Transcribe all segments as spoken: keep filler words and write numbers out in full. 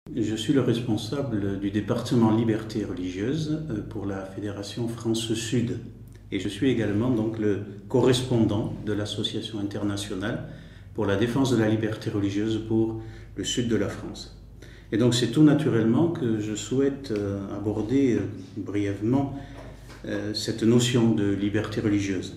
Je suis le responsable du département Liberté religieuse pour la Fédération France Sud et je suis également donc le correspondant de l'Association internationale pour la défense de la liberté religieuse pour le sud de la France. Et donc c'est tout naturellement que je souhaite aborder brièvement cette notion de liberté religieuse.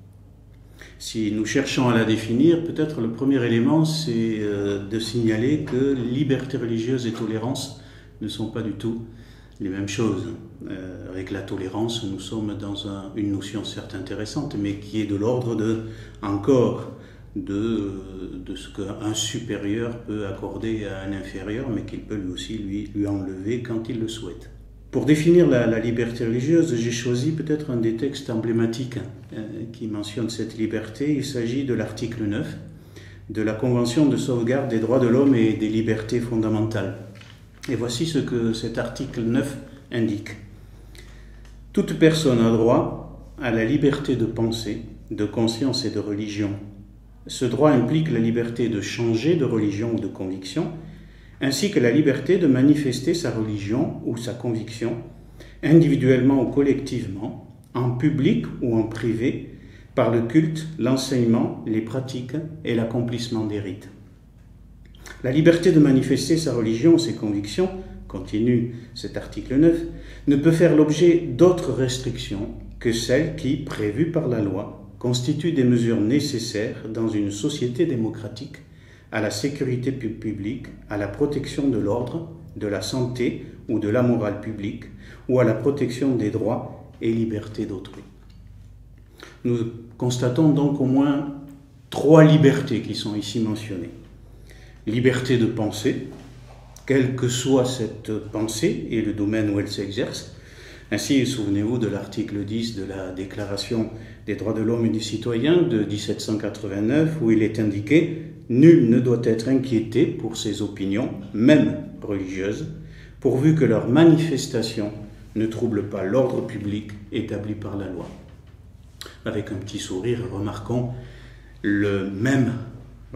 Si nous cherchons à la définir, peut-être le premier élément, c'est de signaler que liberté religieuse et tolérance ne sont pas du tout les mêmes choses. Euh, avec la tolérance, nous sommes dans un, une notion certes intéressante, mais qui est de l'ordre de, encore, de, de ce qu'un supérieur peut accorder à un inférieur, mais qu'il peut lui aussi lui, lui enlever quand il le souhaite. Pour définir la, la liberté religieuse, j'ai choisi peut-être un des textes emblématiques euh, qui mentionne cette liberté. Il s'agit de l'article neuf de la Convention de sauvegarde des droits de l'homme et des libertés fondamentales. Et voici ce que cet article neuf indique. Toute personne a droit à la liberté de pensée, de conscience et de religion. Ce droit implique la liberté de changer de religion ou de conviction, ainsi que la liberté de manifester sa religion ou sa conviction, individuellement ou collectivement, en public ou en privé, par le culte, l'enseignement, les pratiques et l'accomplissement des rites. La liberté de manifester sa religion ou ses convictions, continue cet article neuf, ne peut faire l'objet d'autres restrictions que celles qui, prévues par la loi, constituent des mesures nécessaires dans une société démocratique à la sécurité publique, à la protection de l'ordre, de la santé ou de la morale publique, ou à la protection des droits et libertés d'autrui. Nous constatons donc au moins trois libertés qui sont ici mentionnées. Liberté de penser, quelle que soit cette pensée et le domaine où elle s'exerce. Ainsi, souvenez-vous de l'article dix de la Déclaration des droits de l'homme et du citoyen de dix-sept cent quatre-vingt-neuf, où il est indiqué « Nul ne doit être inquiété pour ses opinions, même religieuses, pourvu que leur manifestation ne trouble pas l'ordre public établi par la loi. » Avec un petit sourire, remarquons le « même religieuse »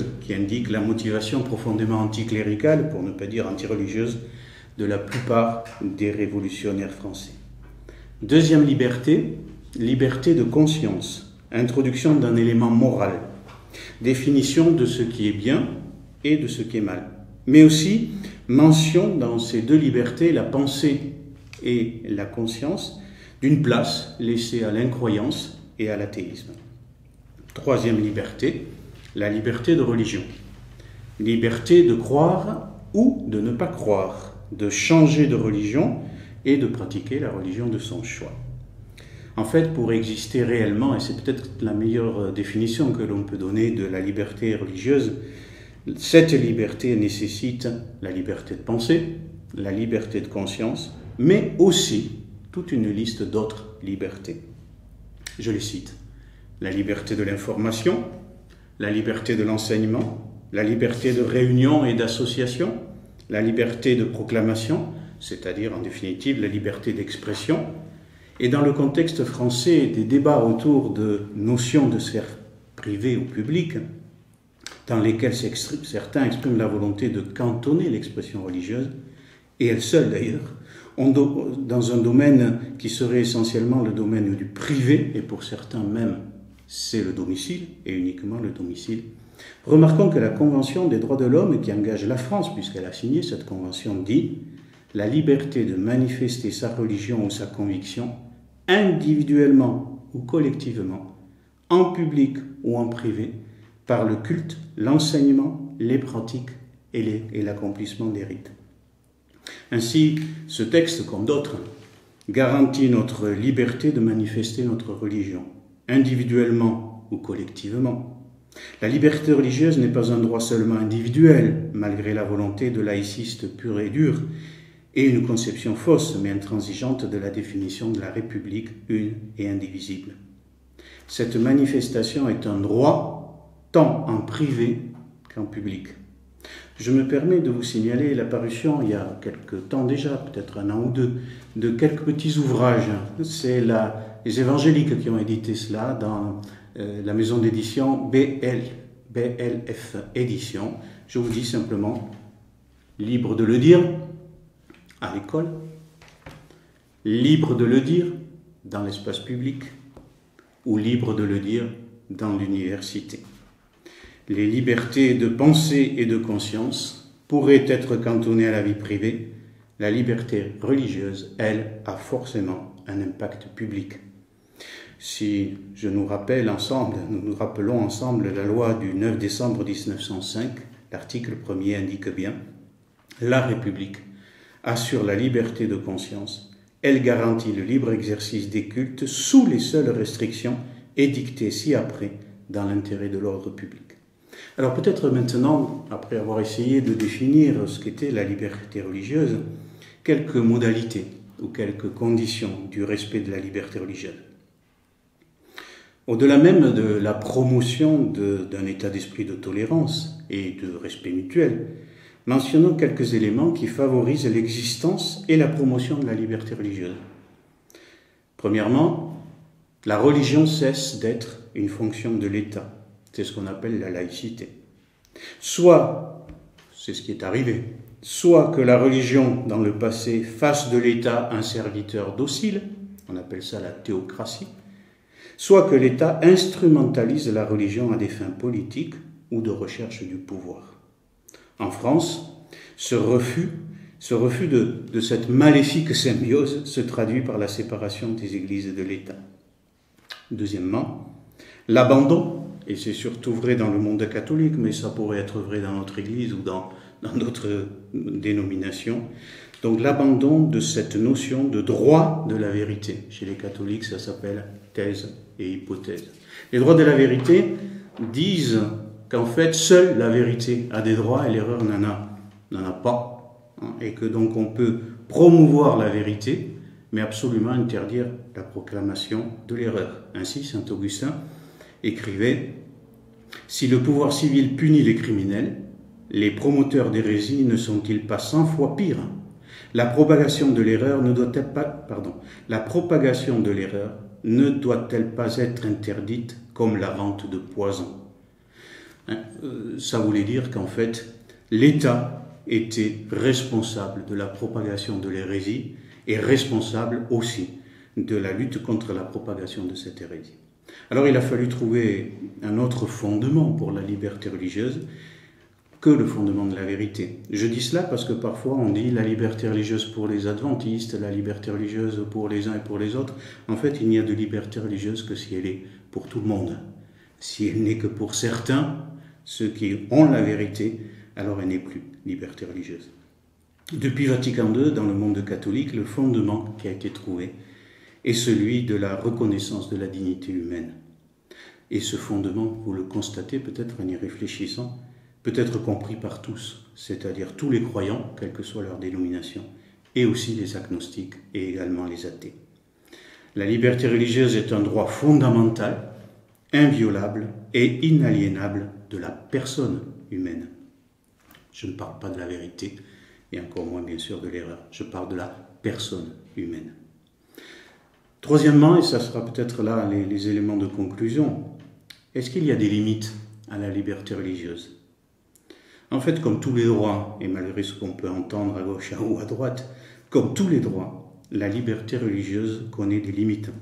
qui indique la motivation profondément anticléricale, pour ne pas dire antireligieuse, de la plupart des révolutionnaires français. Deuxième liberté, liberté de conscience, introduction d'un élément moral, définition de ce qui est bien et de ce qui est mal, mais aussi mention dans ces deux libertés, la pensée et la conscience, d'une place laissée à l'incroyance et à l'athéisme. Troisième liberté, la liberté de religion, liberté de croire ou de ne pas croire, de changer de religion et de pratiquer la religion de son choix. En fait, pour exister réellement, et c'est peut-être la meilleure définition que l'on peut donner de la liberté religieuse, cette liberté nécessite la liberté de penser, la liberté de conscience, mais aussi toute une liste d'autres libertés. Je les cite. La liberté de l'information, la liberté de l'enseignement, la liberté de réunion et d'association, la liberté de proclamation, c'est-à-dire en définitive la liberté d'expression, et dans le contexte français des débats autour de notions de sphère privée ou publique, dans lesquels certains expriment la volonté de cantonner l'expression religieuse, et elle seule d'ailleurs, dans un domaine qui serait essentiellement le domaine du privé, et pour certains même c'est le domicile, et uniquement le domicile. Remarquons que la Convention des droits de l'homme qui engage la France, puisqu'elle a signé cette convention, dit « La liberté de manifester sa religion ou sa conviction, individuellement ou collectivement, en public ou en privé, par le culte, l'enseignement, les pratiques et l'accomplissement des rites. » Ainsi, ce texte, comme d'autres, garantit notre liberté de manifester notre religion, individuellement ou collectivement. La liberté religieuse n'est pas un droit seulement individuel, malgré la volonté de laïciste pur et dur, et une conception fausse mais intransigeante de la définition de la République une et indivisible. Cette manifestation est un droit, tant en privé qu'en public. Je me permets de vous signaler la parution, il y a quelque temps déjà, peut-être un an ou deux, de quelques petits ouvrages. C'est les évangéliques qui ont édité cela dans euh, la maison d'édition B L, B L F Édition. Je vous dis simplement Libre de le dire à l'école, libre de le dire dans l'espace public ou libre de le dire dans l'université. Les libertés de pensée et de conscience pourraient être cantonnées à la vie privée. La liberté religieuse, elle, a forcément un impact public. Si je nous rappelle ensemble, nous nous rappelons ensemble la loi du neuf décembre mille neuf cent cinq, l'article premier indique bien « La République assure la liberté de conscience, elle garantit le libre exercice des cultes sous les seules restrictions édictées ci-après dans l'intérêt de l'ordre public ». Alors peut-être maintenant, après avoir essayé de définir ce qu'était la liberté religieuse, quelques modalités ou quelques conditions du respect de la liberté religieuse. Au-delà même de la promotion de, d'un état d'esprit de tolérance et de respect mutuel, mentionnons quelques éléments qui favorisent l'existence et la promotion de la liberté religieuse. Premièrement, la religion cesse d'être une fonction de l'État. C'est ce qu'on appelle la laïcité. Soit, c'est ce qui est arrivé, soit que la religion, dans le passé, fasse de l'État un serviteur docile, on appelle ça la théocratie, soit que l'État instrumentalise la religion à des fins politiques ou de recherche du pouvoir. En France, ce refus, ce refus de, de cette maléfique symbiose se traduit par la séparation des églises et de l'État. Deuxièmement, l'abandon, et c'est surtout vrai dans le monde catholique, mais ça pourrait être vrai dans notre église ou dans, dans d'autres dénominations, donc l'abandon de cette notion de droit de la vérité. Chez les catholiques, ça s'appelle thèse et hypothèse. Les droits de la vérité disent qu'en fait, seule la vérité a des droits et l'erreur n'en a, n'en a pas. Hein, et que donc on peut promouvoir la vérité, mais absolument interdire la proclamation de l'erreur. Ainsi, saint Augustin écrivait « Si le pouvoir civil punit les criminels, les promoteurs d'hérésie ne sont-ils pas cent fois pires ? La propagation de l'erreur ne doit-elle pas, pardon, la propagation de l'erreur ne doit-elle pas être interdite comme la vente de poison ?» hein, euh, Ça voulait dire qu'en fait, l'État était responsable de la propagation de l'hérésie et responsable aussi de la lutte contre la propagation de cette hérésie. Alors il a fallu trouver un autre fondement pour la liberté religieuse que le fondement de la vérité. Je dis cela parce que parfois on dit la liberté religieuse pour les adventistes, la liberté religieuse pour les uns et pour les autres. En fait, il n'y a de liberté religieuse que si elle est pour tout le monde. Si elle n'est que pour certains, ceux qui ont la vérité, alors elle n'est plus liberté religieuse. Depuis Vatican deux, dans le monde catholique, le fondement qui a été trouvé est celui de la reconnaissance de la dignité humaine. Et ce fondement, vous le constatez peut-être en y réfléchissant, peut être compris par tous, c'est-à-dire tous les croyants, quelle que soit leur dénomination, et aussi les agnostiques et également les athées. La liberté religieuse est un droit fondamental, inviolable et inaliénable de la personne humaine. Je ne parle pas de la vérité, et encore moins bien sûr de l'erreur, je parle de la personne humaine. Troisièmement, et ça sera peut-être là les, les éléments de conclusion, est-ce qu'il y a des limites à la liberté religieuse ? En fait, comme tous les droits, et malgré ce qu'on peut entendre à gauche ou à droite, comme tous les droits, la liberté religieuse connaît des limites.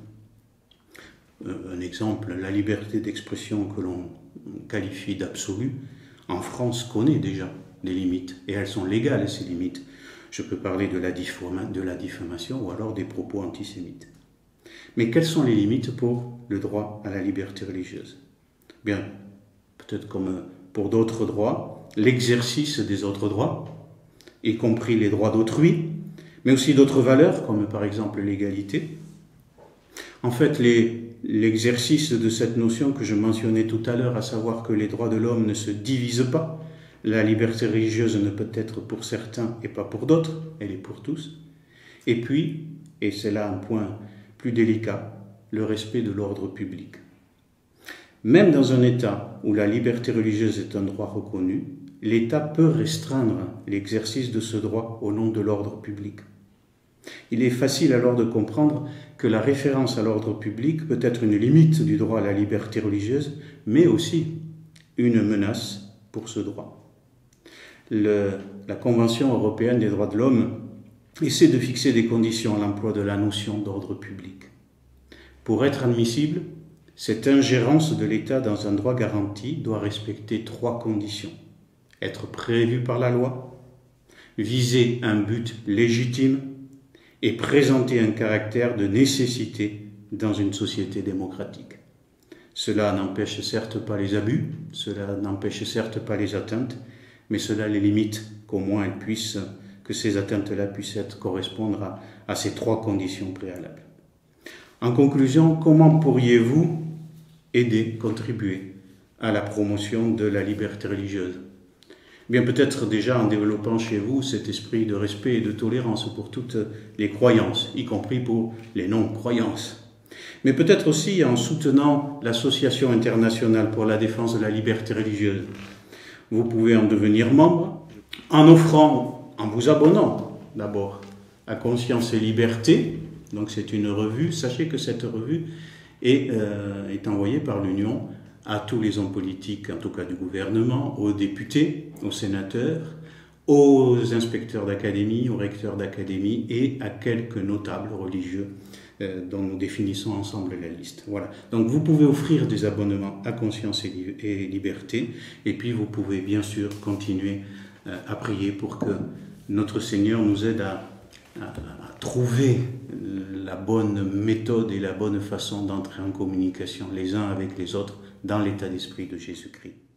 Euh, un exemple, la liberté d'expression que l'on qualifie d'absolue, en France connaît déjà des limites, et elles sont légales ces limites. Je peux parler de la, diffama- de la diffamation ou alors des propos antisémites. Mais quelles sont les limites pour le droit à la liberté religieuse ? Bien, peut-être comme pour d'autres droits, l'exercice des autres droits, y compris les droits d'autrui, mais aussi d'autres valeurs, comme par exemple l'égalité. En fait, les, l'exercice de cette notion que je mentionnais tout à l'heure, à savoir que les droits de l'homme ne se divisent pas, la liberté religieuse ne peut être pour certains et pas pour d'autres, elle est pour tous. Et puis, et c'est là un point plus délicat, le respect de l'ordre public. Même dans un État où la liberté religieuse est un droit reconnu, l'État peut restreindre l'exercice de ce droit au nom de l'ordre public. Il est facile alors de comprendre que la référence à l'ordre public peut être une limite du droit à la liberté religieuse, mais aussi une menace pour ce droit. Le la Convention européenne des droits de l'homme essaie de fixer des conditions à l'emploi de la notion d'ordre public. Pour être admissible, cette ingérence de l'État dans un droit garanti doit respecter trois conditions. Être prévu par la loi, viser un but légitime et présenter un caractère de nécessité dans une société démocratique. Cela n'empêche certes pas les abus, cela n'empêche certes pas les atteintes, mais cela les limite qu'au moins elles puissent, que ces atteintes-là puissent être, correspondre à, à ces trois conditions préalables. En conclusion, comment pourriez-vous aider, contribuer à la promotion de la liberté religieuse? Bien, peut-être déjà en développant chez vous cet esprit de respect et de tolérance pour toutes les croyances, y compris pour les non-croyances. Mais peut-être aussi en soutenant l'Association internationale pour la défense de la liberté religieuse. Vous pouvez en devenir membre en offrant, en vous abonnant d'abord à Conscience et Liberté. Donc c'est une revue. Sachez que cette revue est, euh, est envoyée par l'Union à tous les hommes politiques, en tout cas du gouvernement, aux députés, aux sénateurs, aux inspecteurs d'académie, aux recteurs d'académie et à quelques notables religieux euh, dont nous définissons ensemble la liste. Voilà. Donc vous pouvez offrir des abonnements à Conscience et, li et Liberté, et puis vous pouvez bien sûr continuer euh, à prier pour que notre Seigneur nous aide à, à, à trouver la bonne méthode et la bonne façon d'entrer en communication les uns avec les autres dans l'état d'esprit de Jésus-Christ.